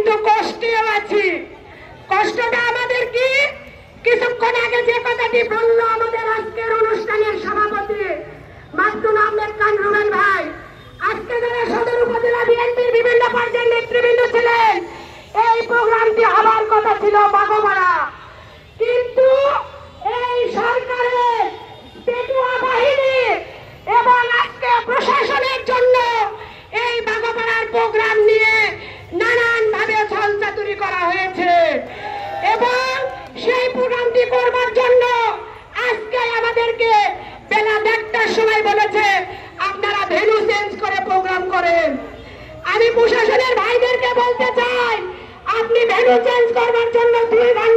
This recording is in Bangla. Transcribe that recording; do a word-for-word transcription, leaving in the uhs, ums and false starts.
কিন্তু কষ্টেও আছি। কষ্টটা আমাদের কি? কিছুক্ষণ আগে যে কথাটি বললো আমাদের আজকের অনুষ্ঠানের সভাপতি মাসুদ আহমেদ খান রুবেল ভাই, আজকে যারা সদর উপজেলা বিএনপির বিভিন্ন পর্যায়ের নেতৃবৃন্দ ছিলেন, এই প্রোগ্রামটি হওয়ার কথা ছিল বাগোপাড়া, কিন্তু এই সরকারের পেটুয়া বাহিনী এবং আজকে প্রশাসনের জন্য এই বাগোপাড়ার প্রোগ্রাম নিয়ে নানান ভাবে ছলচাতুরি করা হয়েছে এবং সেই প্রোগ্রামটি করবার জন্য আজকে আমাদেরকে বেলা দেড়টার সময় বলেছে আপনারা ভেন্যু চেঞ্জ করে প্রোগ্রাম করেন। আমি প্রশাসনের ভাইদেরকে বলতে চাই, আপনি ভেন্যু চেঞ্জ করবার জন্য দুই ঘন্টা